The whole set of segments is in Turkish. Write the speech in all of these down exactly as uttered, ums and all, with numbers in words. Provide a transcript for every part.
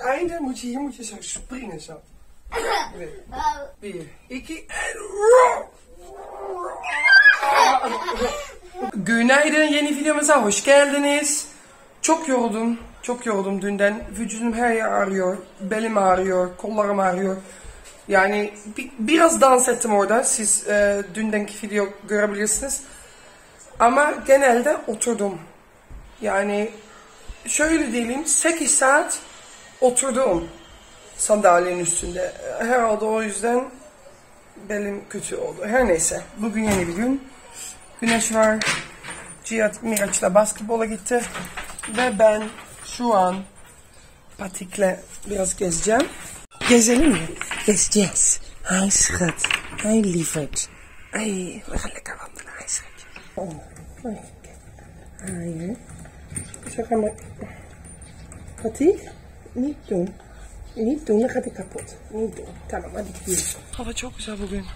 einde moet je, hier moet je zo springen zo. Bir, iki, en... Günaydın, yeni videomuza hoş geldiniz. Çok yoruldum, çok yoruldum dünden. Vücudum her yer ağrıyor, belim ağrıyor, kollarım ağrıyor. Yani bir, biraz dans ettim orada, siz e, dündeki video görebilirsiniz. Ama genelde oturdum. Yani şöyle diyelim, sekiz saat oturdum sandalyenin üstünde. Herhalde o yüzden belim kötü oldu. Her neyse, bugün yeni bir gün. Güneş var. Cihat Miraç'la basketbola gitti. Ve ben şu an patikle biraz gezeceğim. Gezelim mi? Gezeceğiz. Ay schat. Ay lieverd. Ay, we gaan lekker wandelen. Ay schat. Oh, hayır. Zeg maar. Patik, niet doen. Niet doen, dan gaat hij kapot. Niet doen. Tamam, hadi gidiyoruz. Hava çok güzel bugün.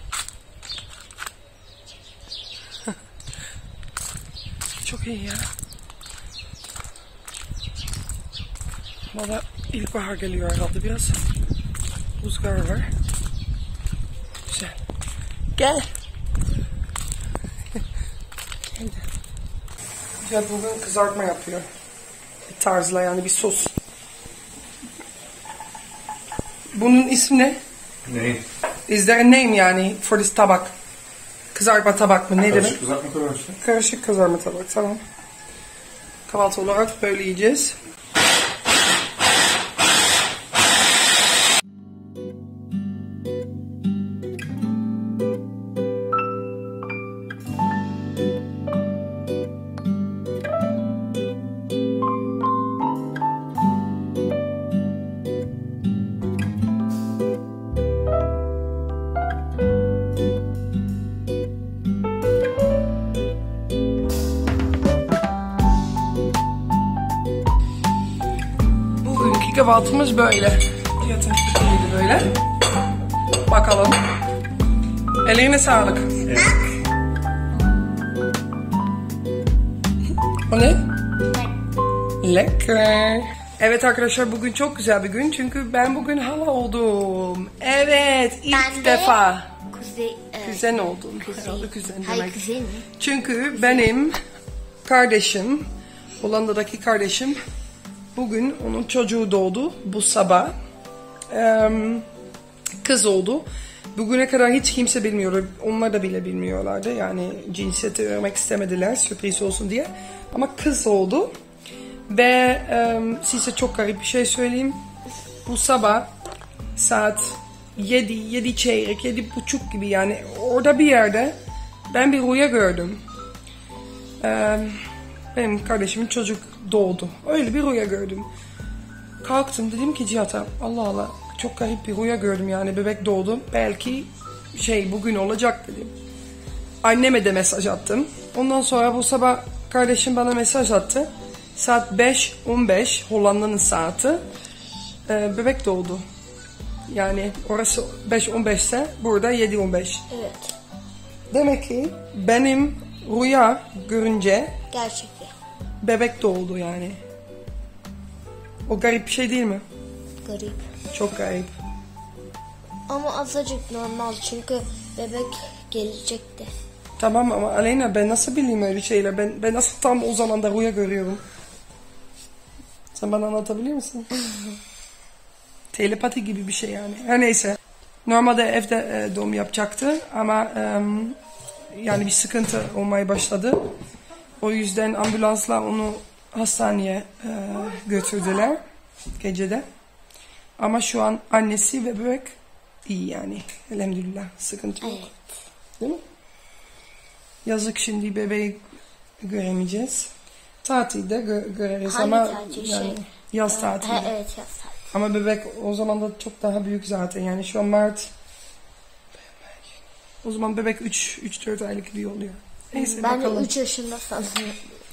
Çok iyi ya. Valla ilkbahar geliyor herhalde, biraz rüzgar var. Güzel. Gel. Gel de. Ya bugün kızartma yapıyor. Bir tarzla, yani bir sos. Bunun ismi ne? Ne? Is there a name yani for this tabak? Kızartma tabak mı? Ne demek? Karışık kızartma tabak işte. Karışık kızartma tabak, tamam. Kahvaltı olarak böyle yiyeceğiz. Kahvaltımız böyle. Cihat'ın sütüydü böyle. Bakalım. Eline sağlık. Evet. O ne? Lekker. Evet arkadaşlar, bugün çok güzel bir gün çünkü ben bugün hala oldum. Evet, ilk ben defa. Kuzey, e, kuzen oldum. Kuzey. Herhalde kuzen demek. Hayır, kuzen mi? Çünkü kuzen. Benim kardeşim, Hollanda'daki kardeşim, bugün onun çocuğu doğdu bu sabah. Ee, kız oldu. Bugüne kadar hiç kimse bilmiyor. Onlar da bile bilmiyorlardı. Yani cinsiyeti öğrenmek istemediler, sürpriz olsun diye. Ama kız oldu. Ve e, size çok garip bir şey söyleyeyim. Bu sabah saat yedi, yedi çeyrek, yedi buçuk gibi, yani orada bir yerde ben bir rüya gördüm. Ee, benim kardeşimin çocuk doğdu. Öyle bir rüya gördüm. Kalktım, dedim ki Cihat'a, Allah Allah, çok garip bir rüya gördüm, yani bebek doğdu. Belki şey bugün olacak dedim. Anneme de mesaj attım. Ondan sonra bu sabah kardeşim bana mesaj attı. Saat beş on beş Hollanda'nın saati. Ee, bebek doğdu. Yani orası beş on beş ise burada yedi on beş. Evet. Demek ki benim rüya görünce gerçekten bebek doğdu yani. O garip bir şey değil mi? Garip. Çok garip. Ama azıcık normal çünkü bebek gelecekti. Tamam ama Aleyna, ben nasıl bileyim öyle şeyler? Ben, ben nasıl tam o zaman da rüya görüyorum? Sen bana anlatabilir misin? Telepati gibi bir şey yani. Her neyse. Normalde evde e, doğum yapacaktı ama e, yani bir sıkıntı olmaya başladı. O yüzden ambulansla onu hastaneye e, götürdüler gecede. Ama şu an annesi ve bebek iyi yani. Elhamdülillah, sıkıntı yok. Evet. Değil mi? Yazık, şimdi bebeği göremeyeceğiz. Tatilde gö göreriz. Hangi ama tatil yani şey? yaz tatili. Ha, evet, yaz tatili. Ama bebek o zaman da çok daha büyük zaten. Yani şu an Mart. O zaman bebek üç dört aylık bir oluyor. Neyse, ben bakalım. de üç yaşında sanırım.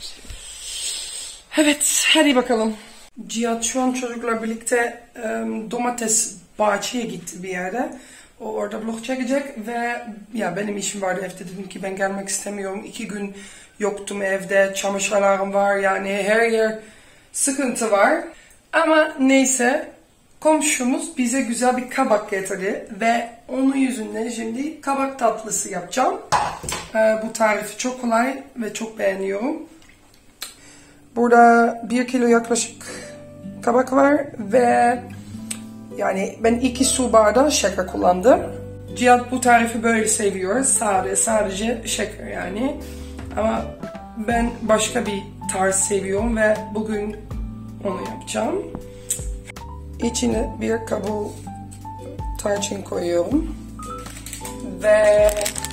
Evet, hadi bakalım. Cihat şu an çocuklar birlikte um, domates bahçeye gitti bir yere. O orada vlog çekecek ve ya benim işim vardı evde, dedim ki ben gelmek istemiyorum. İki gün yoktum evde, çamaşırlarım var, yani her yer sıkıntı var. Ama neyse, komşumuz bize güzel bir kabak getirdi ve onun yüzünden şimdi kabak tatlısı yapacağım. Ee, bu tarifi çok kolay ve çok beğeniyorum. Burada bir kilo yaklaşık kabak var ve yani ben iki su bardağı şeker kullandım. Cihat bu tarifi böyle seviyor. Sade, sadece şeker yani. Ama ben başka bir tarz seviyorum ve bugün onu yapacağım. İçine bir kabuğu tarçın koyuyorum. Ve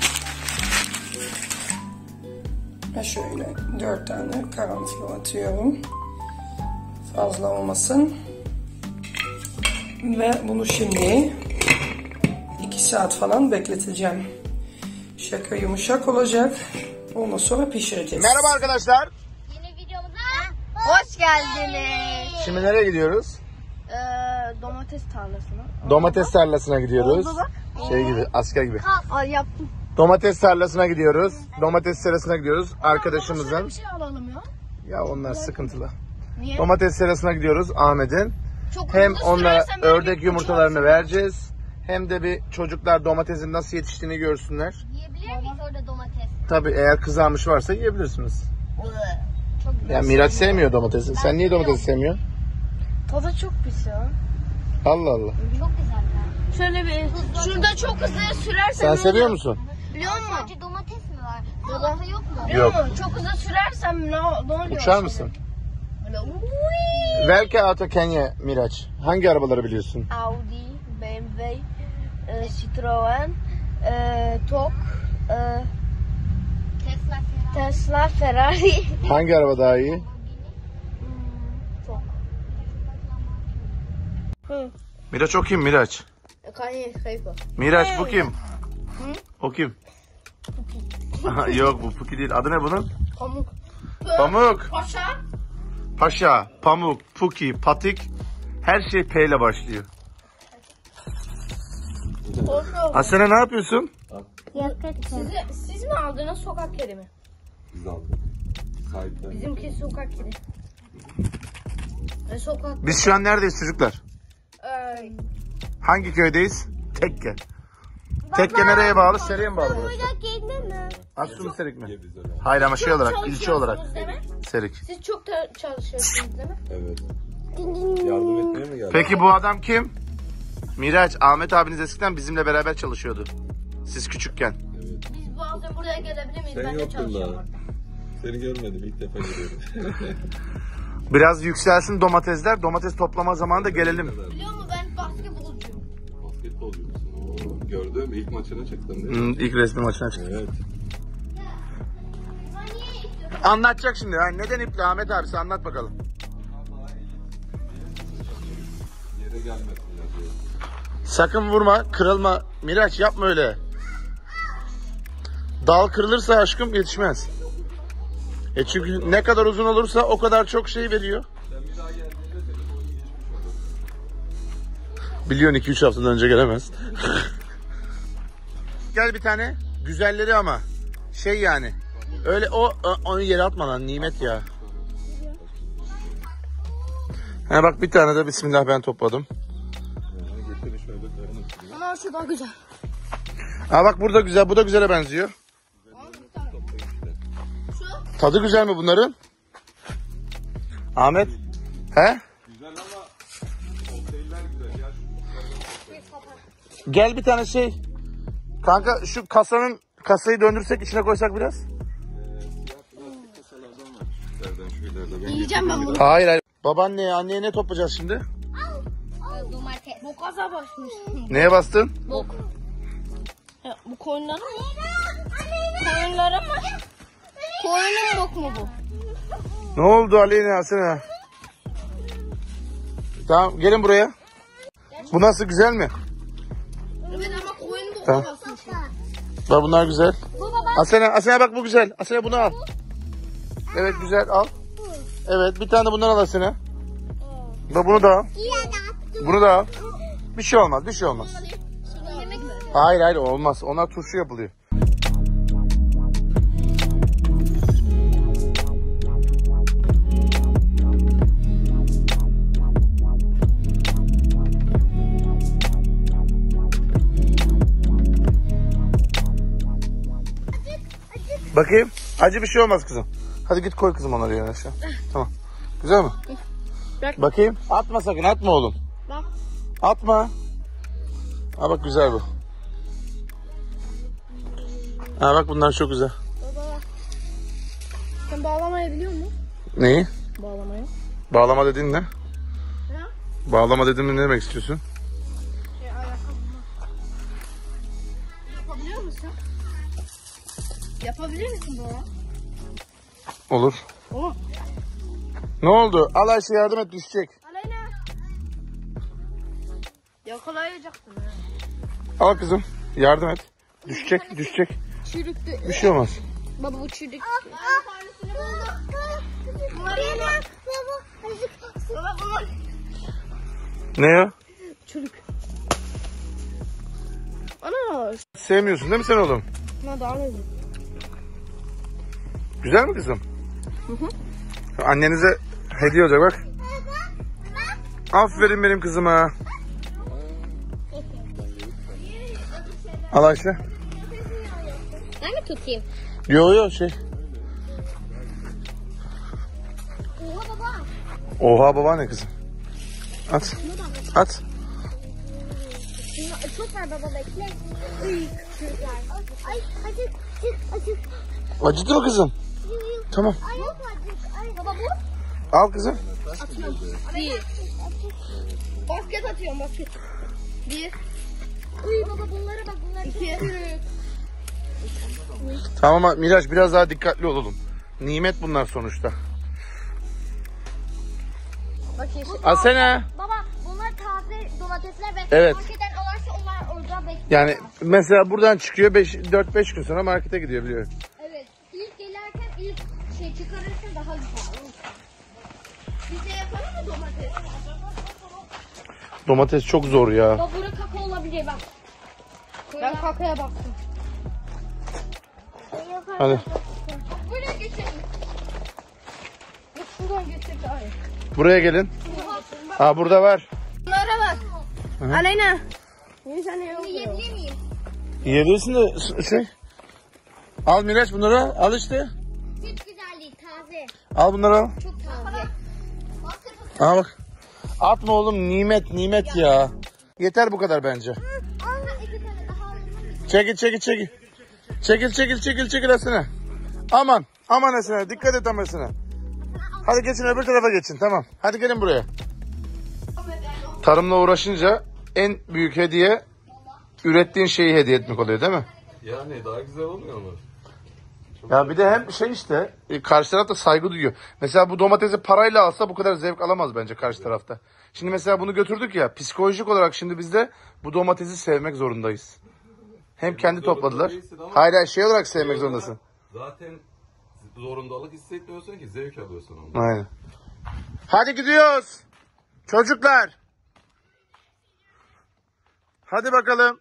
şöyle dört tane karanfil atıyorum. Fazla olmasın. Ve bunu şimdi iki saat falan bekleteceğim. Şeker yumuşak olacak. Ondan sonra pişireceğiz. Merhaba arkadaşlar. Yeni videomuza hoş geldiniz. Şimdi nereye gidiyoruz? Ee, domates tarlasına. Domates tarlasına gidiyoruz. Oldu bak. Şey gibi, asker gibi. Al yaptım. Domates tarlasına gidiyoruz. Domates serasına gidiyoruz. Arkadaşımızın. Bir şey alalım ya. Ya onlar sıkıntılı. Niye? Domates serasına gidiyoruz Ahmet'in. Çok Hem hızlı onlara sürersen ben ördek bir yumurtalarını uçarsın. vereceğiz. Hem de bir çocuklar domatesin nasıl yetiştiğini görsünler. Yiyebilir miyiz orada domates? Tabii eğer kızarmış varsa yiyebilirsiniz. Çok güzel. Ya Miraç sevmiyor domatesi. Sen niye domatesi sevmiyorsun? Tadı çok pis ya. Allah Allah. Çok güzel ya. Şöyle bir şurada çok hızlı sürersen Sen seviyor musun? Biliyor musun? Sadece domates mi var? Salata yok mu? Biliyor Yok. musun? Çok hızlı sürersem ne, ne oluyor? Uçar mısın? Böyle uy. Welke Auto Kenya Miraç? Hangi arabaları biliyorsun? Audi, B M W, e, Citroen, e, Tok, e, Tesla, Ferrari. Tesla, Ferrari. Hangi araba daha iyi? Hmm, Tok. Hı. Miraç o kim Miraç? Kanye, kayıp. Miraç bu kim? O kim? Yok bu Puki değil. Adı ne bunun? Pamuk. Pamuk. Paşa. Paşa, Pamuk, Puki, Patik. Her şey P ile başlıyor. Asena ne yapıyorsun? Siz, siz mi aldınız sokak kedi mi? Biz aldık. Sahipler. Bizimki sokak kedi. E, sokak. Biz şu an neredeyiz çocuklar? E, Hangi köydeyiz? Tekke. Tekke nereye bağlı? Seriye mi bağlı burası? kedi mi? Aksu Serik mi? Biz öyle. Hayır ama şey olarak, ilçe olarak. Değil mi? Serik. Siz çok da çalışıyorsunuz değil mi? Evet. Yardım etmeye mi geldin? Peki bu adam kim? Miraç, Ahmet abiniz eskiden bizimle beraber çalışıyordu. Siz küçükken. Biz bazen buraya gelebilir miyiz? Sen Ben de yoktun çalışıyorum. daha. Seni görmedim. İlk defa görüyorum. Biraz yükselsin domatesler. Domates toplama zamanı da gelelim. Biliyor musun ben basketbolcuyum. Basketbolcu musun? Oo, gördüm. İlk maçına çıktın değil mi? Hmm, ilk resmi maçına çıktı. Evet. Anlatacak şimdi. Yani neden iple Ahmet abisi anlat bakalım. Yere gelmesinler diyor. Sakın vurma, kırılma. Miraç yapma öyle. Dal kırılırsa aşkım yetişmez. E çünkü ne kadar uzun olursa o kadar çok şey veriyor. Biliyorsun iki üç haftadan önce gelemez. Gel bir tane. Güzelleri ama. Şey yani. Öyle o onu yere atma lan nimet ya. Ha bak bir tane de bismillah ben topladım. Yani getirin şöyle koyalım. Ama şu daha güzel. Ha bak burada güzel, bu da güzele benziyor. Tadı güzel mi bunların? Ahmet? He? Güzel ama kokteyller güzel. Ya şu Gel bir tane şey. Kanka şu kasanın kasayı döndürsek içine koysak biraz. kasalardan var. Şuralardan şuralardan. Ben Yiyeceğim ben bunu. Hayır hayır. Babaanneye anneye ne toplayacağız şimdi? Domates. Bokaza basmış. Neye bastın? Bok. Ya, bu koyunların mı? Koyunların mı? Koyunun bok mu bu? Ne oldu Aleyna Asena? Tamam gelin buraya. Bu nasıl güzel mi? Evet ama koyun boka Tamam. basmış. Bak bunlar güzel. Asena, Asena bak bu güzel. Asena bunu al. Evet güzel al. Evet bir tane de bundan al Asena. Bak bunu da al. Bunu da al. Bir şey olmaz, bir şey olmaz. Yemek mi? Hayır hayır olmaz. Onlar turşu yapılıyor. Bakayım. Acı bir şey olmaz kızım. Hadi git koy kızım onları yerine aşağı. Tamam. Güzel mi? Bak. Bakayım. Atma sakın, atma oğlum. Bak. Atma. Ha bak güzel bu. Ha bak bunlar çok güzel. Baba. Sen bağlamayı biliyor musun? Neyi? Bağlamayı. Bağlama dediğin ne? Ne? Bağlama dediğin ne demek istiyorsun? Şey ayakkabı. Yapabiliyor musun? Yapabilir misin baba? Olur. Oğlum. Ne oldu? Al Ayşe yardım et, düşecek. Aleyna. Yakalayacaktım ya. Al kızım yardım et. Düşecek, düşecek. Çürüktü. Bir şey olmaz. Baba bu çürük. Baba baba. Ne o? Çürük. Ana. Sevmiyorsun değil mi sen oğlum? Ne daha ne? Güzel mi kızım? Hı hı. Annenize hediye olacak bak. Aferin benim kızıma. Al Ayşe. Ben mi tutayım? Yo yo şey. Oha baba. Oha baba ne kızım? At. At. Çok ver baba bekle. Ay acık acık. Acıdı mı kızım? Tamam. Ay yok acık. Ay baba bu. Al kızım. Atıyorum. Bir. Basket atıyorum basket. Bir. Uy baba bunlara bak bunlar. İki. Tamam ama Miraç biraz daha dikkatli olalım. Nimet bunlar sonuçta. Bakayım. Asena. Baba bunlar taze domatesler ve Evet. marketten alırsa onlar orada bekliyor. Yani mesela buradan çıkıyor dört beş gün sonra markete gidiyor biliyorum. Evet. İlk gelirken ilk şey çıkarırsa daha güzel. Bir şey yapalım mı domates? Domates çok zor ya. Bak burada kaka olabilir bak. Ben kakaya baktım. Hadi. Buraya geçelim. Yok şuradan geçelim. Hayır. Buraya gelin. Aa burada var. Bunlara bak. Aleyna. Niye sen yok? Yiyebilir miyim? Yiyebilirsin de s- şey. Al Miraç bunları al. Al işte. Hiç güzel değil. Taze. Al bunları al. Çok taze. Aa bak. Atma oğlum nimet nimet ya. Yeter bu kadar bence. Aha iki tane daha alalım. Çekil çekil çekil. Çekil çekil çekil çekil Asena. Aman aman Asena dikkat et Asena. Hadi geçin öbür tarafa geçin tamam. Hadi gelin buraya. Tarımla uğraşınca en büyük hediye ürettiğin şeyi hediye etmek oluyor değil mi? Yani daha güzel olmuyor mu? Ya bir de hem şey işte e, karşı taraf da saygı duyuyor. Mesela bu domatesi parayla alsa bu kadar zevk alamaz bence karşı tarafta. Şimdi mesela bunu götürdük ya psikolojik olarak şimdi biz de bu domatesi sevmek zorundayız. Hem kendi topladılar. Hayır hayır şey olarak sevmek zorundasın. Zaten zorundalık hissetmiyorsun ki zevk alıyorsun ondan. Aynen. Hadi gidiyoruz. Çocuklar. Hadi bakalım.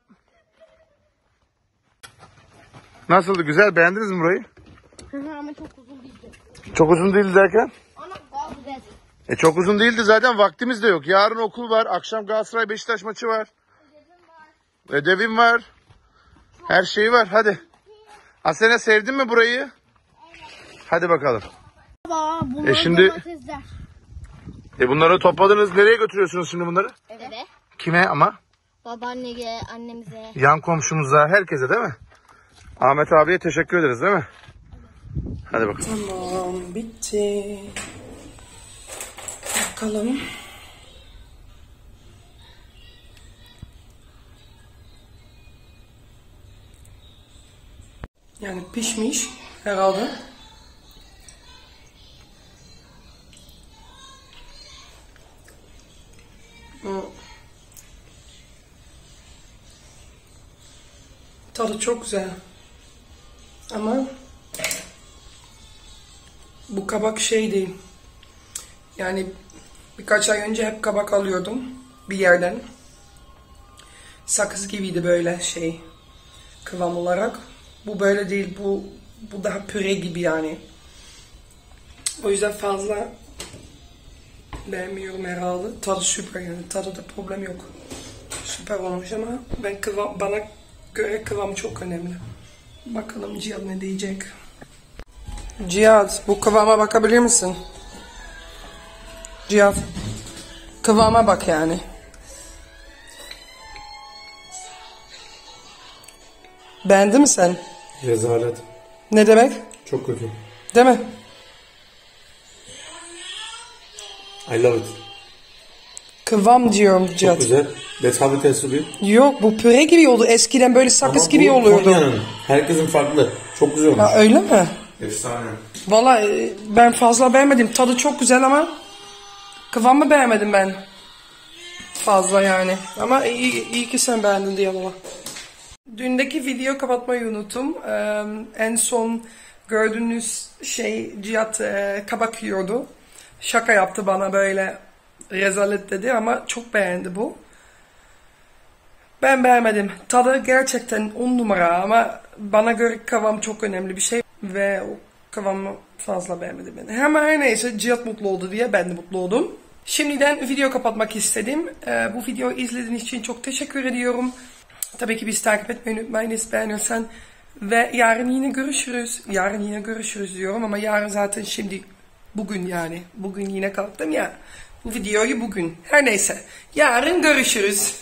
Nasıldı güzel beğendiniz mi burayı? Ama çok uzun değildi. Çok uzun değildi derken? Ama daha güzel. E çok uzun değildi zaten vaktimiz de yok. Yarın okul var. Akşam Galatasaray Beşiktaş maçı var. Ödevim var. Her şey var. Hadi. Asena sevdin mi burayı? Hadi bakalım. Baba bunlar E şimdi- domatesler. E bunları topladınız. Nereye götürüyorsunuz şimdi bunları? Eve. Kime ama? Babaanneye, annemize. Yan komşumuza, herkese değil mi? Ahmet abiye teşekkür ederiz değil mi? Hadi bakalım. Tamam bitti. Bakalım. Yani pişmiş herhalde. Hmm. Tadı çok güzel. Ama bu kabak şey değil. Yani birkaç ay önce hep kabak alıyordum bir yerden. Sakız gibiydi böyle şey kıvam olarak. Bu böyle değil. Bu bu daha püre gibi yani. O yüzden fazla beğenmiyorum herhalde. Tadı süper yani. Tadı da problem yok. Süper olmuş ama ben kıvam, bana göre kıvam çok önemli. Bakalım Jill ne diyecek. Cihat, bu kıvama bakabilir misin? Cihat, kıvama bak yani. Beğendin mi sen? Rezalet. Ne demek? Çok kötü. Değil mi? I love it. Kıvam diyorum Çok Cihat. güzel. Let's have a taste of it. Yok, bu püre gibi oldu. Eskiden böyle sakız Ama gibi bu oluyordu. Konya'nın. Herkesin farklı. Çok güzel olmuş. Ha, öyle mi? Efsane. Vallahi ben fazla beğenmedim. Tadı çok güzel ama kıvamı beğenmedim ben. Fazla yani. Ama iyi, iyi ki sen beğendin diye baba. Dündeki video kapatmayı unuttum. Ee, en son gördüğünüz şey Cihat e, kabak yiyordu. Şaka yaptı bana, böyle rezalet dedi ama çok beğendi bu. Ben beğenmedim. Tadı gerçekten on numara ama bana göre kıvam çok önemli bir şey. Ve o kıvamı fazla beğenmedim ben. Ama her neyse, Cihat mutlu oldu diye ben de mutlu oldum. Şimdiden video kapatmak istedim. Ee, bu videoyu izlediğiniz için çok teşekkür ediyorum. Tabii ki bizi takip etmeyi unutmayınız beğenirsen. Ve yarın yine görüşürüz. Yarın yine görüşürüz diyorum ama yarın zaten şimdi, bugün yani. Bugün yine kalktım ya. Bu videoyu bugün. Her neyse. Yarın görüşürüz.